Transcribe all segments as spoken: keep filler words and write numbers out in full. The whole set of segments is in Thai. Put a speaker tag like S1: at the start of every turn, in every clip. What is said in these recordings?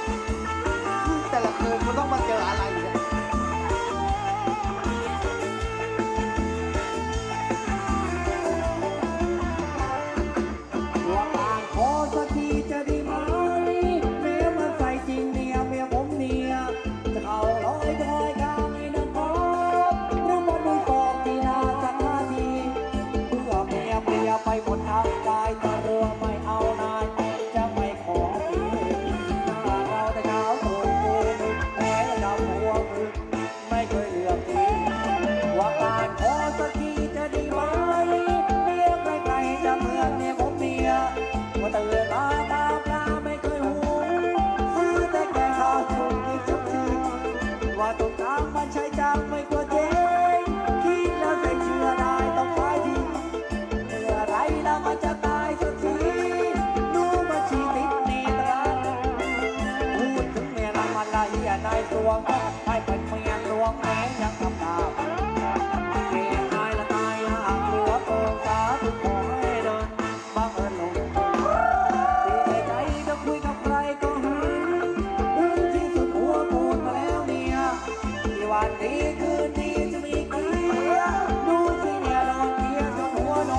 S1: แต่ละคืนมันต้องมาเจออะไรเนี่ย
S2: ว่าต่างขอสักทีจะดีไหมเมียมันใส่จริงเนี่ยเมียผมเนี่ยจะเข้าร้อยคอยกลางในน้ำพบหรือว่ามือตอกที่นาสักนาทีเพื่อเมียเมียไปหมดทางกายตะเรือไม่เอานายจะไม่ขอตีหน้าเราแต่เช้าตรู่กูมึกแพ้ดำหัวมึกไม่เคยเลือกทีว่าการขอสักทีจะดีไหมเมียใครๆจะเหมือนเมียผมเนี่ยว่าตื่นมาตาปลาไม่เคยหูซื้อแต่แกงข้าวชุบอีกชุบชีว่าตรงกลางมันใช่จังไม่กลัวเจ๊งคิดแล้วใจเชื่อได้ต้องไปทีเมื่อไรแล้วมันจะตายสักทีรู้มาชีติดเนตราพูดถึงเมียนำมันละเฮียนายสวงให้เป็นเมียหลวงแม้ยังทำตาเกณฑ์ตายละตายละเหลือเกินสาธุขอให้เดินบังเอิญลงที่ใจจะคุยกับใครก็หาถึงที่สุดหัวพูดมาแล้วเนี่ยที่วันนี้คืนนี้จะมีเกียร์ดูสิเนี่ยนอนเกียร์จนหัวโน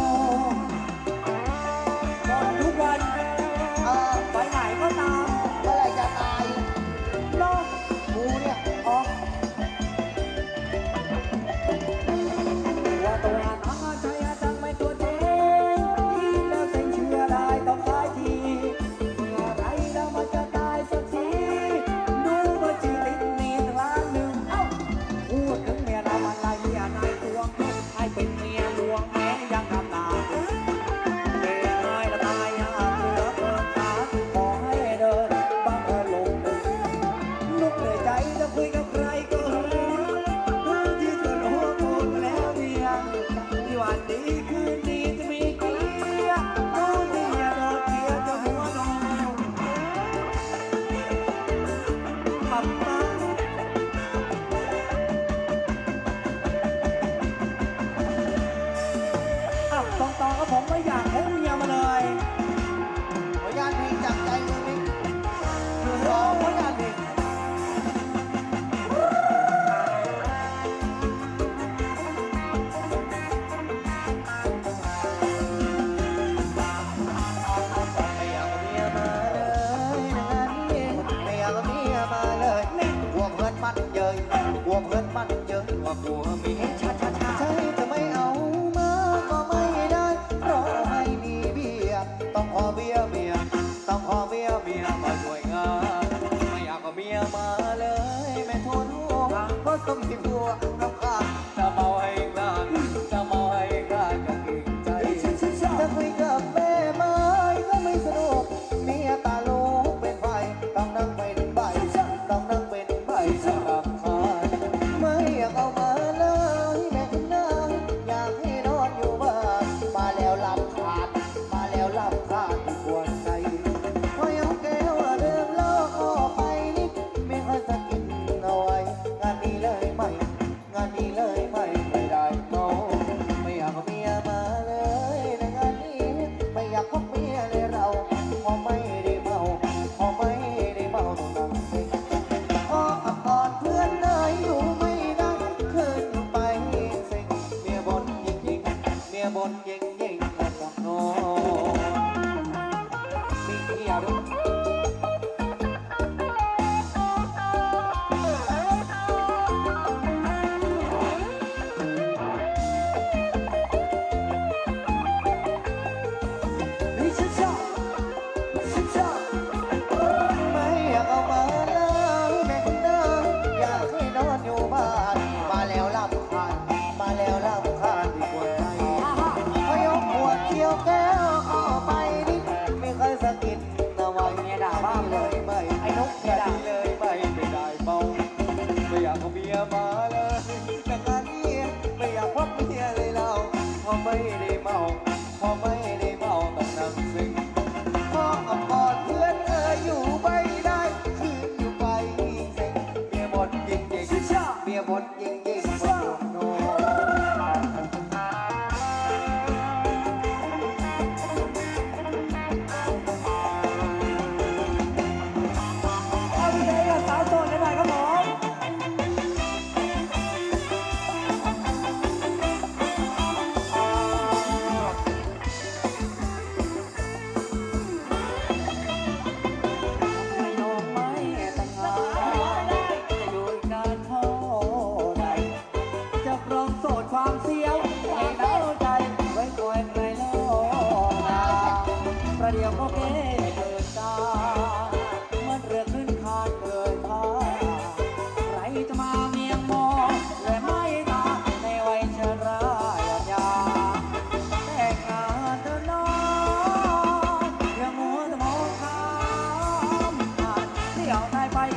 S2: หมดทุกวันเออไปไหนก็ตาม
S1: เมื่อไหร่จะตาย
S2: เนาะ
S1: กูเนี่ย
S2: ออกว่าตัวน้องใจจังไม่ตัวเจ๊ที่แล้วเส้นเชื่อได้ต้องตายทีเมื่อไรแล้วมันจะตายสักทีดูว่าชีวิตมีตั้งล้านหนึ่งเอ้าพูดถึงเมียเรามันละเฮียนายตัวงให้เป็นเมียหลวงแม้ยังทำตาเกณฑ์นายละตายอ่ะเหลือเกินตาขอให้เดินบังเอิญลงตึกลุกเหนื่อยใจจะคุยกับใครก็หาทั้งที่ส่วนหัวพูดแล้วเมียที่วันดีคืนนี้จะมีเกียร์น้องเมียโดนเกียร์จะหัวนอนปับปังอ่ะตองตองก็ผมไม่อยากให้เมียมาเลย
S1: ผลงานเพลงจากใจมึงนี่ร้องผลงานเพลงไม่อยากเอาเมียมาเลยนะนี่ไม่อยากเอาเมียมาเลยกลัวเพื่อนมันเย้ยกลัวเพื่อนมันเย้ยว่ากลัวเมียชาชาชาใช่จะไม่เอามาก็ไม่ได้เพราะไม่มีเบียร์ต้องขอเบียร์เมียต้องขอเบียร์เมียมาช่วยงานไม่อยากเอาเมียมาเลยแม่ทนหัวเพราะต้องมีผัวรำคาญจะเมาให้งานจะเมาให้งานก็เก่งใจจะคุยกับแม่ไม้ก็ไม่สนุกเมียตาลูกเป็นไฟต้องนั่งเป็นใบต้องนั่งเป็นใบจะรำคาญไม่อยากเอามาเลยแม่คุณนางอยากให้นอนอยู่บ้านมาแล้วลำขาดมาแล้วลำขาดที่ควรใจพอยังแก้วเดิมล้อออกไปนิดไม่ค่อยสะกินเอาไว้งานนี้เลยไหมง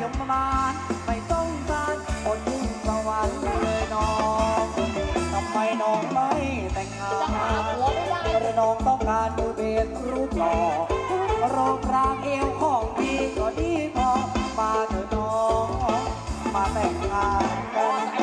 S2: มมานไม่ต้องการอดยิ่งสวรรค์เลยน้องทำไมน้องไม่แต่งงาน
S3: จะหาผัวไม่ได้
S2: หรือน้องต้องการมือเบสรูปหล่อโรงรางเอวของพี่ก็ดีพอมาเถอะน้องมาแต่งงานกัน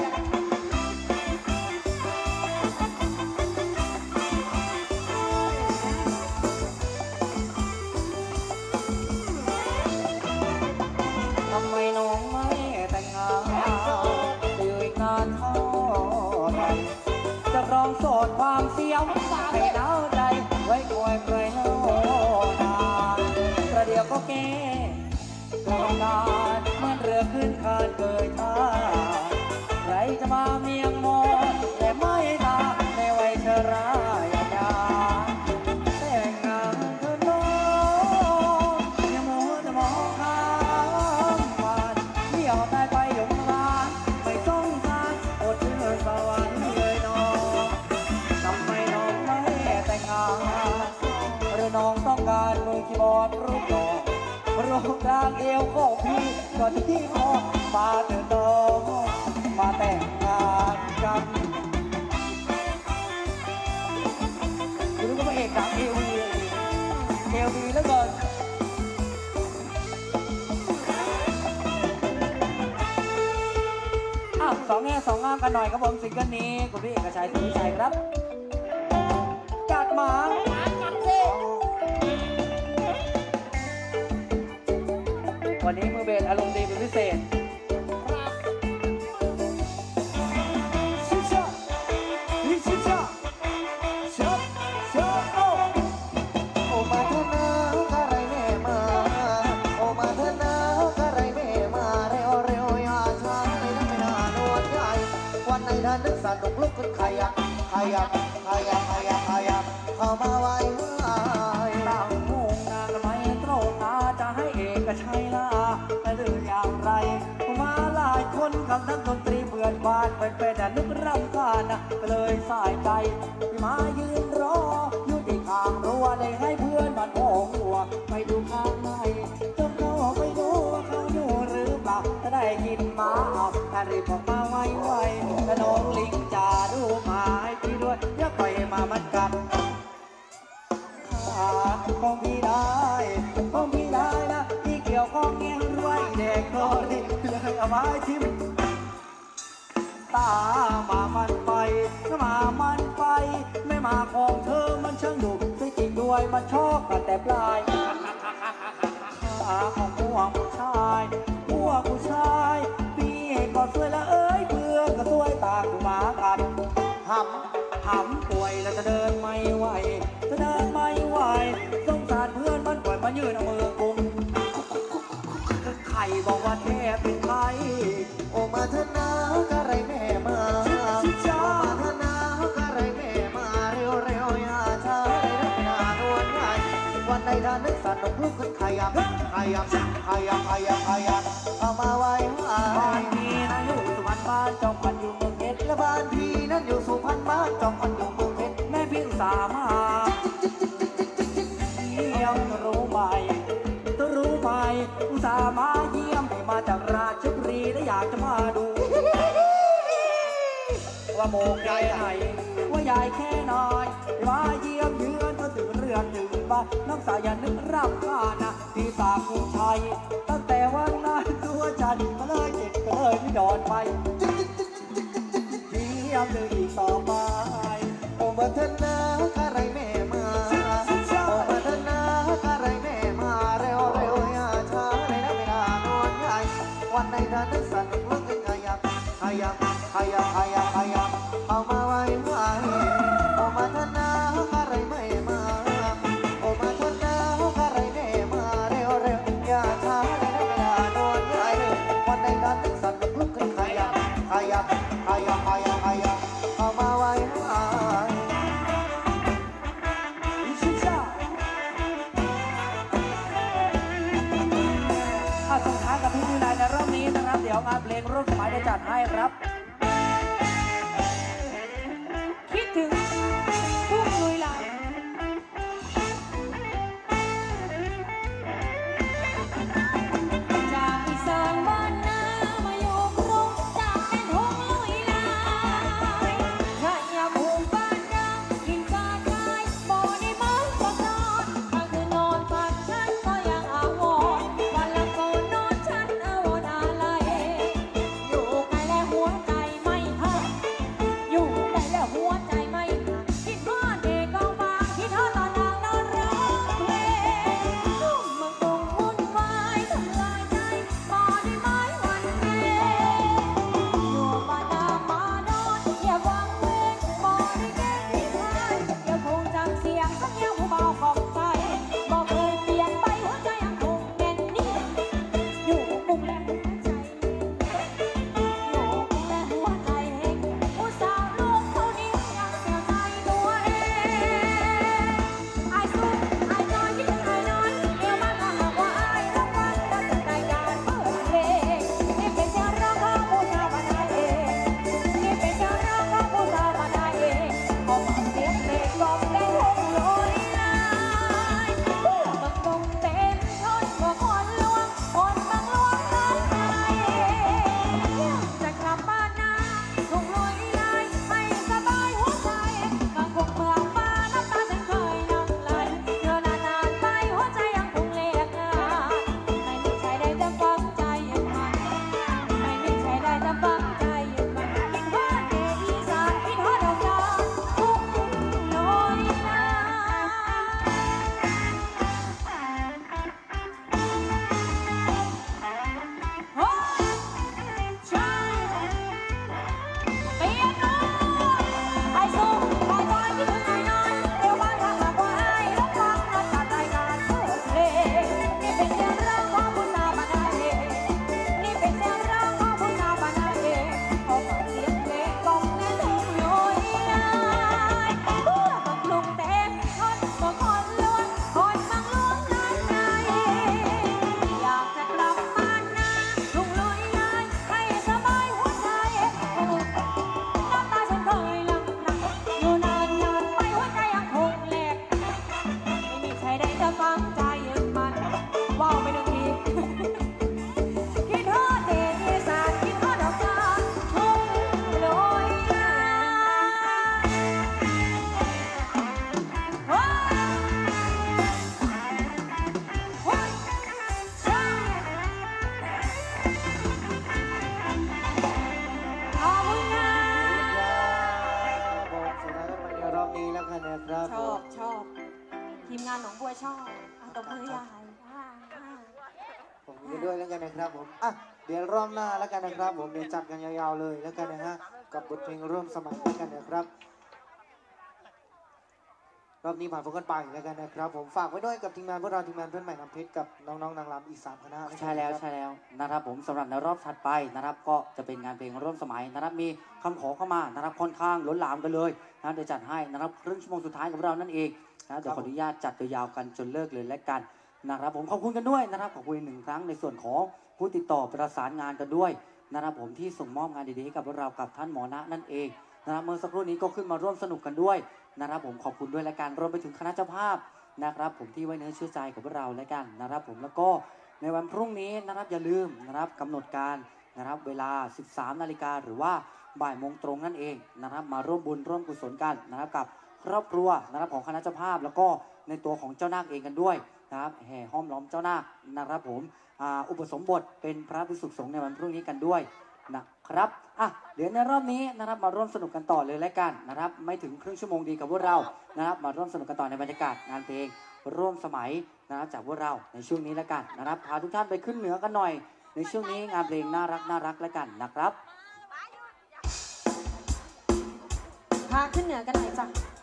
S2: ทำไมน้องไม่แต่งงานอยู่อีกนานเท่าไหรจะรองโสดความเสียวให้หนาวใจไว้คอยใครเล่านานประเดี๋ยวก็แก้กลางการเหมือนเรือขึ้นคานเกยท่าใครจะมาเมียงมองและไม่ตาในวัยชราอย่าดาแต่งงานเธอน้องอย่ามัวแต่มองข้ามผ่านเที่ยวได้ไปยงลานไม่ต้องการอดเชื่อสวรรค์เลยน้องทำไมน้องไม่แต่งงานหรือน้องต้องการมือคีย์บอร์ดรูปหล่อรูปร่างเอวของพี่ก็ที่พอมาเถอะน้องมาแต่งงานกันคุณรู้ก็พระเอกดังเอวีเอวีแล้วเกินอ่ะสองแง่สองงามกันหน่อยครับผมซิงเกิลนี้คุณพี่เอกชัยศรีวิชัยครับจัดมา
S3: หากันสิ
S2: วันนี้มือเบสอารมณ์ดีเป็นพิเศษ
S3: ครับ
S2: ชิชาฮิชิชาชาชาโอ
S1: โอมาเถอะนะกะไรแม่มาโอมาเถอะนะกะไรแม่มาเร็วเร็วอย่าช้าเลยนะไม่น่านวลใหญ่วันไหนท่านนึกสนุกลุกขึ้นขยับขยับขยับขยับขยับเข้ามาไว้ไว้
S2: ตั้งงงนานไม่ตรงนาจะให้เอกชัยลาแต่หรืออย่างไรมาหลายคนกับนักดนตรีเบื่อนบานเป็นเป็นแต่นึกรำคาญนะก็เลยสายใจที่มายืนรออยู่ที่ข้างรั้วเลยให้เพื่อนมันโผงหัวไปดูข้างในจนเขาไปดูว่าเขาอยู่หรือเปล่าจะได้ยินมาเอาแต่รีบออกมาไวไวแต่น้องลิงจ่าดูมาให้พี่ด้วยอย่าปล่อยมามันกัดของพี่ได้ของพี่ได้นะที่เกี่ยวข้องเงี้ยรวยเด็กคนนี้เลยเอาไว้ทิมตามามันไปมามันไปไม่มาของเธอมันช่างดุที่จริงด้วยมันชอบกันแต่ปลายขาของพวกผู้ชายพวกผู้ชายพี่ก็สวยละเอ้ยเพื่อนก็สวยต่างมากันหำหำป่วยแล้วจะเดินไม่ไหวจะเดินไม่ไหวสงสารเพื่อนมันปล่อยมายืนเอามือกุมใครบอกว่าแท้เป็นใคร
S1: โอมาเถอะนะกะไรแม่มาโอมาเถอะนะกะไรแม่มาเร็วเร็วอย่าช้าเลยนะไม่น่านวลใหญ่วันไหนท่านนึกสนุกลุกขึ้นขยับขยับขยับขยับขยับเข้ามาไว้ไว้
S2: บ้านพี่นะอยู่สุพรรณบ้านจอมพันอยู่เมืองเพชร
S1: และบ้านพี่นั้นอยู่สุพรรณบ้านจอมพันอยู่เมืองเพชร
S2: แม่พี่อุตสาห์มาเยี่ยมรู้ไหมต้องรู้ไหมอุตส่าห์มาเยี่ยมให้มาจากราชบุรีและอยากจะมาดู ว่าโมกใหญ่ไหนว่าใหญ่แค่ไหนมาเยี่ยมเยือนก็ถึงเรือนถึงบ้านน้องสาวอย่านึกรับข้านะที่สาคุณชัยตั้งแต่วันนั้นตัวจันก็เลยเจ็บก็เลยไม่ดอนไปเยี่ยมเลยอีกต่อไป
S1: โอมาเถอะนะกะไรแม่มาโอมาเถอะนะกะไรแม่มาเร็วเร็วอย่าช้าเลยนะไม่น่านวลใหญ่วันไหนท่านนึกสนุกลุกขึ้นขยับขยับขยับขยับขยับเข้ามาไว้ไว้โอมาเถอะนะกะไรแม่มาโอมาเถอะนะกะไรแม่มาเร็วเร็วอย่าช้าเลยนะไม่น่านวลใหญ่วันไหนท่านนึกสนุกลุกขึ้นขยับขยับขยับขยับขยับเข้ามาไว้ไว้
S2: อิชิชาอาส่งท้ายกับพี่วิไลในรอบนี้นะครับ เดี๋ยวงานเพลงรุ่นสมัยจะจัดให้ครับ คิดถึงผู้ลุยลายจากอีสานบ้าน
S4: ชอบเอาตบมือใหญ่อ่าอ่า
S1: ผมกันด้วยแล้วกันนะครับผมอ่ะเดี๋ยวรอบหน้าแล้วกันนะครับผมเดี๋ยวจัดกันยาวๆเลยแล้วกันนะฮะกับบทเพลงร่วมสมัยแล้วกันนะครับรอบนี้ผ่านพ้นกันไปแล้วกันนะครับผมฝากไว้ด้วยกับทีมงานพวกเราทีมงานเพื่อนใหม่น้ำเพชรกับน้องๆนางรำอีกสามคณะ
S2: ใช่แล้วใช่แล้วนะครับผมสำหรับในรอบถัดไปนะครับก็จะเป็นงานเพลงร่วมสมัยนะครับมีคำขอเข้ามานะครับค่อนข้างล้นหลามกันเลยนะเดี๋ยวจัดให้นะครับครึ่งชั่วโมงสุดท้ายของเรานั่นเองนะเดี๋ยวขออนุญาตจัดยาวๆกันจนเลิกเลยและกันนะครับผมขอบคุณกันด้วยนะครับขอบคุณอีกหนึ่งครั้งในส่วนของผู้ติดต่อประสานงานกันด้วยนะครับผมที่ส่งมอบงานดีๆให้กับพวกเรากับท่านหมอณนั่นเองนะครับเมื่อสักครู่นี้ก็ขึ้นมาร่วมสนุกกันด้วยนะครับผมขอบคุณด้วยและกันรวมไปถึงคณะเจ้าภาพนะครับผมที่ไว้เนื้อเชื่อใจกับพวกเราและกันนะครับผมแล้วก็ในวันพรุ่งนี้นะครับอย่าลืมนะครับกำหนดการนะครับเวลา สิบสามนาฬิกาหรือว่าบ่ายโมงตรงนั่นเองนะครับมาร่วมบุญร่วมกุศลกันนะครับกับครอบครัวนะครับของคณะเจ้าภาพแล้วก็ในตัวของเจ้านาคเองกันด้วยนะครับแห่ห้อมล้อมเจ้านาคนะครับผมอ่าอุปสมบทเป็นพระภิกษุสงฆ์ในวันพรุ่งนี้กันด้วยนะครับอ่ะเดี๋ยวในรอบนี้นะครับมาร่วมสนุกกันต่อเลยแล้วกันนะครับไม่ถึงครึ่งชั่วโมงดีกับพวกเรานะครับมาร่วมสนุกกันต่อในบรรยากาศงานเพลงร่วมสมัยนะครับจากพวกเราในช่วงนี้แล้วกันนะครับพาทุกท่านไปขึ้นเหนือกันหน่อยในช่วงนี้งานเพลงน่ารักน่ารักแล้วกันนะครับ
S4: พาขึ้นเหนือกันหน่อยจ้ะ